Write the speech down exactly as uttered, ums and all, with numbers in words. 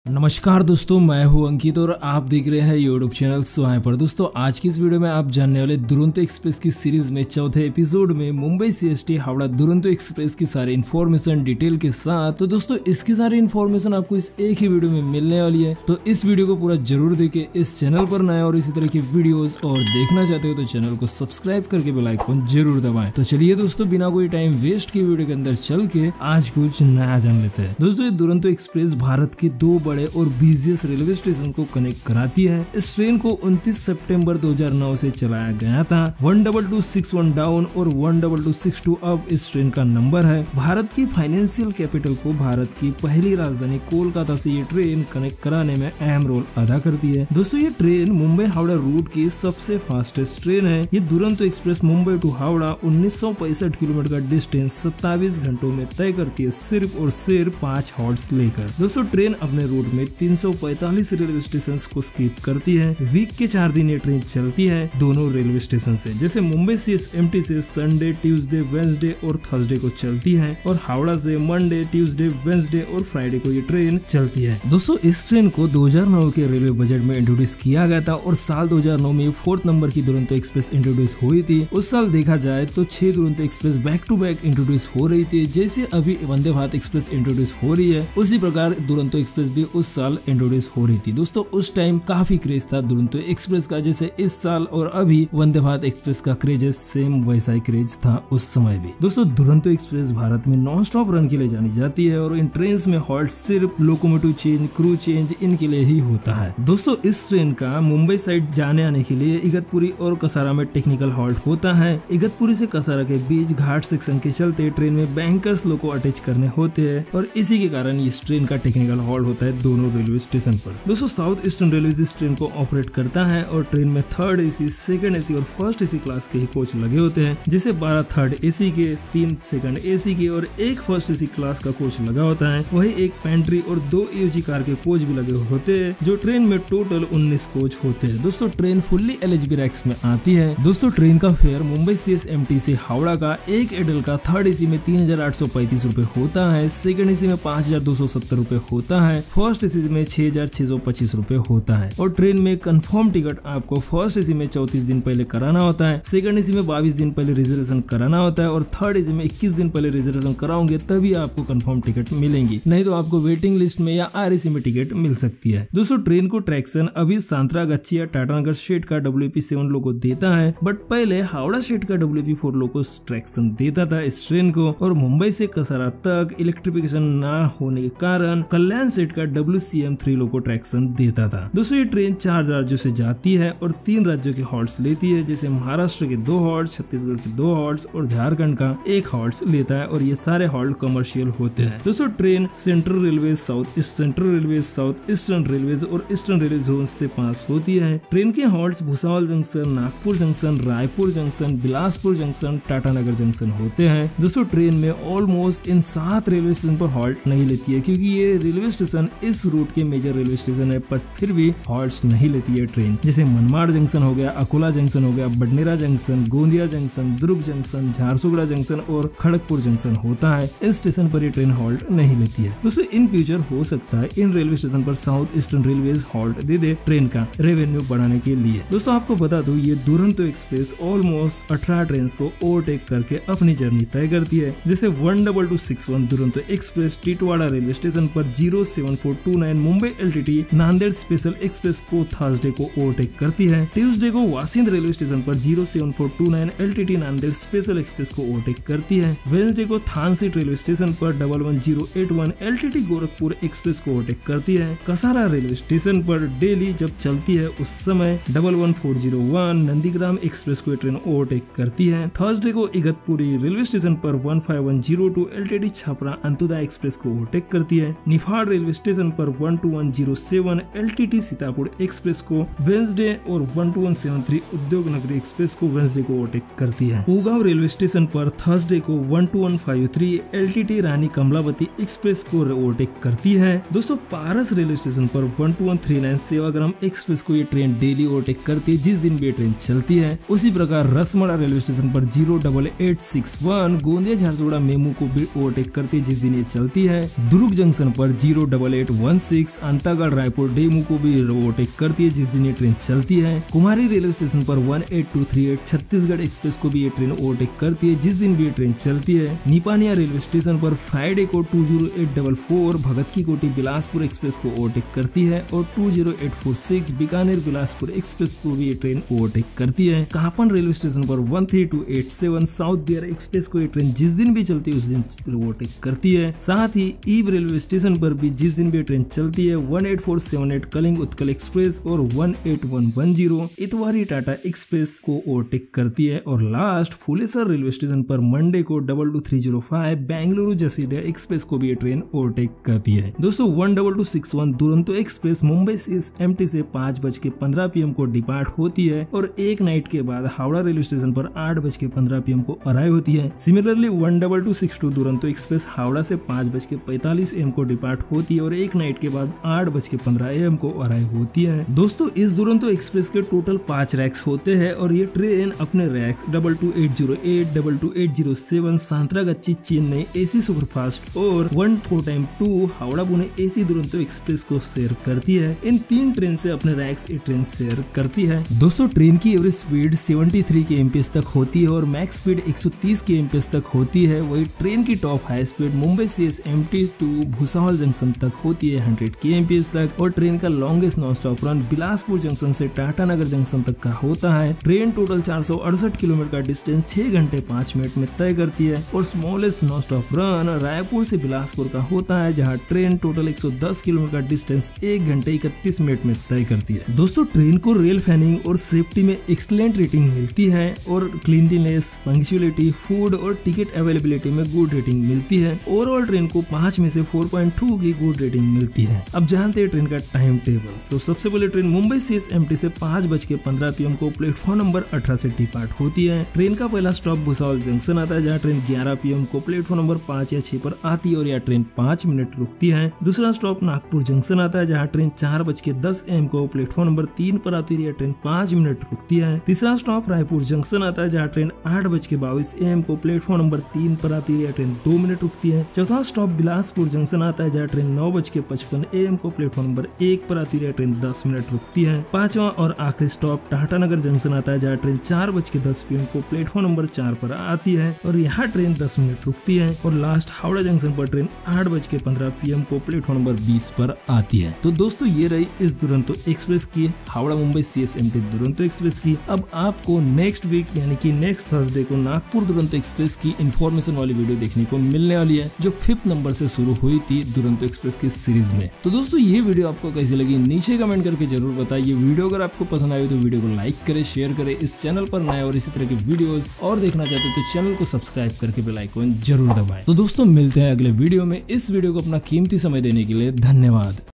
नमस्कार दोस्तों, मैं हूं अंकित और आप देख रहे हैं यूट्यूब चैनल स्वाय पर। दोस्तों आज की इस वीडियो में आप जानने वाले दुरंतो एक्सप्रेस की सीरीज में चौथे एपिसोड में मुंबई सीएसटी हावड़ा दुरंतो एक्सप्रेस की सारी इन्फॉर्मेशन डिटेल के साथ। तो दोस्तों इसकी सारी इन्फॉर्मेशन आपको इस एक ही वीडियो में मिलने वाली है, तो इस वीडियो को पूरा जरूर देखें। इस चैनल पर नए और इसी तरह की वीडियोस और देखना चाहते हो तो चैनल को सब्सक्राइब करके बेल आइकन जरूर दबाएं। तो चलिए दोस्तों बिना कोई टाइम वेस्ट की वीडियो के अंदर चल के आज कुछ नया जान लेते हैं। दोस्तों ये दुरंतो एक्सप्रेस भारत के दो बड़े और बिजिएस्ट रेलवे स्टेशन को कनेक्ट कराती है। इस ट्रेन को उनतीस सितंबर दो हज़ार नौ से चलाया गया था। One double two six one down और one double two six two up इस ट्रेन का नंबर है। भारत की फाइनेंशियल कैपिटल को भारत की पहली राजधानी कोलकाता से ये ट्रेन कनेक्ट कराने में अहम रोल अदा करती है। दोस्तों ये ट्रेन मुंबई हावड़ा रूट की सबसे फास्टेस्ट ट्रेन है। ये दुरंतो एक्सप्रेस मुंबई टू हावड़ा उन्नीस सौ पैंसठ किलोमीटर का डिस्टेंस सत्ताईस घंटों में तय करती है, सिर्फ और सिर्फ पाँच हॉर्स लेकर। दोस्तों ट्रेन अपने रूट में तीन सौ पैंतालीस रेलवे स्टेशन को स्किप करती है। वीक के चार दिन ये ट्रेन चलती है दोनों रेलवे स्टेशन से, जैसे मुंबई सीएसएमटी से संडे, ट्यूसडे, वेंसडे और थर्सडे को चलती है और हावड़ा से मंडे, ट्यूसडे, वेंसडे और फ्राइडे को ये ट्रेन चलती है। दोस्तों इस ट्रेन को दो हज़ार नौ के रेलवे बजट में इंट्रोड्यूस किया गया था और साल दो हज़ार नौ में फोर्थ नंबर की दुरंतो एक्सप्रेस इंट्रोड्यूस हुई थी। उस साल देखा जाए तो छह Duronto express back to back introduce हो रही थी। जैसे अभी वंदे भारत एक्सप्रेस इंट्रोड्यूस हो रही है उसी प्रकार दुरंतो एक्सप्रेस भी उस साल इंट्रोड्यूस हो रही थी। दोस्तों उस टाइम काफी क्रेज था दुरंतो एक्सप्रेस का, जैसे इस साल और अभी वंदे भारत एक्सप्रेस का क्रेज है, सेम वैसा ही क्रेज था उस समय भी। दोस्तों दुरंतो एक्सप्रेस भारत में नॉन स्टॉप रन के लिए जानी जाती है और इन ट्रेन में हॉल्ट सिर्फ लोकोमोटिव चेंज, क्रू चेंज इनके लिए ही होता है। दोस्तों इस ट्रेन का मुंबई साइड जाने आने के लिए इगतपुरी और कसारा में टेक्निकल हॉल्ट होता है। इगतपुरी से कसारा के बीच घाट सेक्शन के चलते ट्रेन में बैंकर्स लोको अटैच करने होते हैं और इसी के कारण इस ट्रेन का टेक्निकल हॉल्ट होता है दोनों रेलवे स्टेशन पर। दोस्तों साउथ ईस्टर्न रेलवे इस ट्रेन को ऑपरेट करता है और ट्रेन में थर्ड एसी, सेकंड एसी और फर्स्ट एसी क्लास के ही कोच लगे होते हैं, जैसे बारह थर्ड एसी के, तीन सेकंड एसी के और एक फर्स्ट एसी क्लास का कोच लगा होता है। वही एक पेंट्री और दो ईओजी कार के कोच भी लगे होते हैं, जो ट्रेन में टोटल उन्नीस कोच होते हैं। दोस्तों ट्रेन फुल्ली एलएचबी रैक्स में आती है। दोस्तों ट्रेन का फेयर मुंबई सीएसएमटी से हावड़ा का एक एडल का थर्ड एसी में तीन हजार आठ सौ पैंतीस रूपए होता है, सेकंड एसी में पाँच हजार दो सौ सत्तर रूपए होता है, फर्स्ट एसी में छह हजार छह सौ पच्चीस रूपए होता है। और ट्रेन में कंफर्म टिकट आपको फर्स्ट एसी में चौतीस दिन पहले कराना होता है, सेकंड एसी में बाईस दिन पहले रिजर्वेशन कराना होता है और थर्ड एसी में इक्कीस दिन पहले रिजर्वेशन कराओगे तभी आपको कंफर्म टिकट मिलेंगी, नहीं तो आपको वेटिंग लिस्ट में या आरएसी में टिकट मिल सकती है। दोस्तों ट्रेन को ट्रैक्शन अभी सांतरागाछी या टाटानगर शेड का डब्ल्यूपी सेवन लोगो देता है, बट पहले हावड़ा शेड का डब्ल्यूपी फोर लोगो ट्रैक्शन देता था इस ट्रेन को। और मुंबई से कसारा तक इलेक्ट्रिफिकेशन न होने के कारण कल्याण शेड का डब्ल्यूसीएम थ्री लोगो ट्रैक्शन देता था। दोस्तों ये ट्रेन चार राज्यों से जाती है और तीन राज्यों के हॉल्ट्स लेती है, जैसे महाराष्ट्र के दो हॉल्ट्स, छत्तीसगढ़ के दो हॉल्ट्स और झारखंड का एक हॉल्ट्स लेता है और ये सारे हॉल्ट कमर्शियल होते हैं। दोस्तों train Central Railway, South East Central Railway, South Eastern Railway और ईस्टर्न रेलवे जोन से पास होती है। ट्रेन के halts Bhusawal junction, Nagpur junction, Raipur junction, Bilaspur junction, Tatanagar junction होते हैं। दोस्तों ट्रेन में ऑलमोस्ट इन सात रेलवे स्टेशन पर हॉल्ट नहीं लेती है, क्योंकि ये रेलवे स्टेशन इस रूट के मेजर रेलवे स्टेशन है, पर फिर भी हॉल्ट्स नहीं लेती है ट्रेन। जैसे मनमाड़ जंक्शन हो गया, अकोला जंक्शन हो गया, Badnera junction, Gondia junction, Durg junction, Jharsuguda junction और खड़गपुर जंक्शन होता है। इन स्टेशन पर ये ट्रेन हॉल्ट नहीं लेती है। दोस्तों इन फ्यूचर हो सकता है इन रेलवे स्टेशन पर साउथ ईस्टर्न रेलवे हॉल्ट दे दे ट्रेन का रेवेन्यू बढ़ाने के लिए। दोस्तों आपको बता दूं ये दुरंतो एक्सप्रेस ऑलमोस्ट अठारह ट्रेन को ओवरटेक करके अपनी जर्नी तय करती है। जैसे one double two six one Duronto express Titwala railway station पर zero seven four two nine Mumbai LTT Nanded special express को थर्सडे को ओवरटेक करती है। ट्यूसडे को वासिंद रेलवे स्टेशन पर zero seven four two nine LTT Nanded special express को ओवरटेक करती है। वेडनेसडे को थानसीट रेलवे स्टेशन पर double one zero eight one LTT Gorakhpur express को ओवरटेक करती है। कसारा रेलवे स्टेशन पर डेली जब चलती है उस समय double one four zero one Nandigram express को ट्रेन ओवरटेक करती है। थर्सडे को इगतपुरी रेलवे स्टेशन पर one five one zero two LTT Chhapra Antyodaya express को ओवरटेक करती है। निफाड़ रेलवे स्टेशन पर one two one zero seven LTT Sitapur express को वेंसडे और one two one seven three Udyog Nagari express को वेंसडे को ओवरटेक करती है। उगाव रेलवे स्टेशन पर थर्सडे को one two one five three LTT Rani Kamlavati express को ओवरटेक करती है। दोस्तों पारस रेलवे स्टेशन पर one two one three nine Sevagram express को ये ट्रेन डेली ओवरटेक करती है, जिस दिन भी ये ट्रेन चलती है। उसी प्रकार रसमड़ा रेलवे स्टेशन पर zero double eight six one Gondia Jharsuguda MEMU को भी ओवरटेक करती है, जिस दिन ये चलती है। दुर्ग जंक्शन पर zero double eight one six Antagarh Raipur DEMU को भी ओवरटेक करती है जिस दिन ये ट्रेन चलती है। कुमारी रेलवे स्टेशन पर one eight two three eight Chhattisgarh express को भी ये ट्रेन ओवरटेक करती है जिस दिन भी ये ट्रेन चलती है। निपानिया रेलवे स्टेशन पर फ्राइडे को two zero eight double four Bhagat की कोठी बिलासपुर एक्सप्रेस को ओवरटेक करती है और two zero eight four six Bikaner Bilaspur express को भी ये ट्रेन ओवरटेक करती है। कापन रेलवे स्टेशन पर one three two eight seven South Bihar express को ये ट्रेन जिस दिन भी चलती है उस दिन ओवरटेक करती है। साथ ही ईव रेलवे स्टेशन पर भी जिस दिन भी ट्रेन चलती है one eight four seven eight Kalinga Utkal express और one eight one one zero Itwari Tata express को ओवरटेक करती है। और लास्ट फुलेसर रेलवे स्टेशन पर मंडे को double two three zero five Bengaluru Jasidih express को भी ये ट्रेन ओवरटेक करती है। दोस्तों one double two six one Duronto express Mumbai से एमटी से पाँच बज के पंद्रह पी एम को डिपार्ट होती है और एक नाइट के बाद हावड़ा रेलवे स्टेशन पर आठ बज के पंद्रह पी एम को अराइव होती है। Similarly one double two six two Duronto express Howrah से पाँच बज के पैंतालीस एम को डिपार्ट होती है और एक नाइट के बाद आठ बज के पंद्रह एम को अराइव होती है। दोस्तों इस दुरंतो एक्सप्रेस के टोटल पांच रैक्स होते हैं और ये ट्रेन अपने rakes double two eight zero eight double two eight zero seven Santragachi Chennai AC superfast और one four time two Howrah Pune AC Duronto express को शेयर करती है। इन तीन ट्रेन से अपने रैक्स ये ट्रेन शेयर करती है। दोस्तों ट्रेन की एवरेज स्पीड तिहत्तर के एमपीएस तक होती है और मैक्स स्पीड एक सौ तीस के एमपीएस तक होती है। वही ट्रेन की टॉप हाई स्पीड मुंबई से एमटी टू भूसावल जंक्शन तक होती है हंड्रेड के एमपीएस तक और ट्रेन का longest non stop run Bilaspur junction से टाटानगर जंक्शन तक का होता है। ट्रेन टोटल चार सौ अड़सठ किलोमीटर का डिस्टेंस छह घंटे पाँच मिनट में तय करती है और smallest non stop run Raipur से बिलासपुर का होता है जहाँ ट्रेन टोटल एक सौ दस किलोमीटर का डिस्टेंस एक घंटे इकतीस मिनट में तय करती है। दोस्तों ट्रेन को रेल फैनिंग और सेफ्टी में एक्सीलेंट रेटिंग मिलती है और क्लीनलीनेस, पंक्चुअलिटी, फूड और टिकट अवेलेबिलिटी में गुड रेटिंग मिलती है। ओवरऑल ट्रेन को पाँच में से फोर पॉइंट टू की गुड रेटिंग मिलती है। अब जानते हैं ट्रेन का टाइम टेबल। तो सबसे पहले ट्रेन मुंबई से एमटी से पाँच बज के पंद्रह पी एम को प्लेटफॉर्म नंबर अठारह से डिपार्ट होती है। ट्रेन का पहला स्टॉप भुसावल जंक्शन आता है जहाँ ट्रेन ग्यारह पी एम को प्लेटफॉर्म नंबर पाँच या छह पर आती है और यह ट्रेन पाँच मिनट रुकती है। दूसरा स्टॉप नागपुर जंक्शन आता है जहाँ ट्रेन चार बज के दस एम को प्लेटफॉर्म नंबर तीन पर आती है, यह ट्रेन पाँच मिनट रुकती है। तीसरा स्टॉप रायपुर जंक्शन आता है जहाँ ट्रेन आठ बज के बाईस एम को प्लेटफॉर्म नंबर तीन पर आती है, यह ट्रेन दो मिनट रुकती है। चौथा स्टॉप बिलासपुर जंक्शन आता है जहाँ ट्रेन नौ बज के पचपन एम को प्लेटफॉर्म नंबर एक पर आती है, यह ट्रेन दस मिनट रुकती है। पांचवा और आखिरी स्टॉप टाटानगर जंक्शन आता है जहाँ ट्रेन चार बज के दस पी एम को प्लेटफॉर्म नंबर चार पर आती है और यहाँ ट्रेन दस मिनट रुकती है। और लास्ट हावड़ा जंक्शन पर ट्रेन आठ बज के पंद्रह पी एम को प्लेटफॉर्म नंबर बीस पर आती है। तो दोस्तों ये रही इस दुरंतो एक्सप्रेस की हावड़ा मुंबई सीएसएमटी दुरंतो एक्सप्रेस की। अब आपको नेक्स्ट वीक यानी कि नेक्स्ट थर्सडे को नागपुर दुरंतो एक्सप्रेस की इन्फॉर्मेशन वाली वीडियो देखने को मिलने वाली है जो फिफ्थ नंबर से शुरू हुई थी दुरंतो एक्सप्रेस की सीरीज में। तो दोस्तों ये वीडियो आपको कैसी लगी नीचे कमेंट करके जरूर बताइए। वीडियो अगर आपको पसंद आई तो वीडियो को लाइक करे, शेयर करे। इस चैनल पर नए और इसी तरह के वीडियोस और देखना चाहते तो चैनल को सब्सक्राइब करके बेल आइकन जरूर दबाएं। तो दोस्तों मिलते हैं अगले वीडियो में। इस वीडियो को अपना कीमती समय देने के लिए धन्यवाद।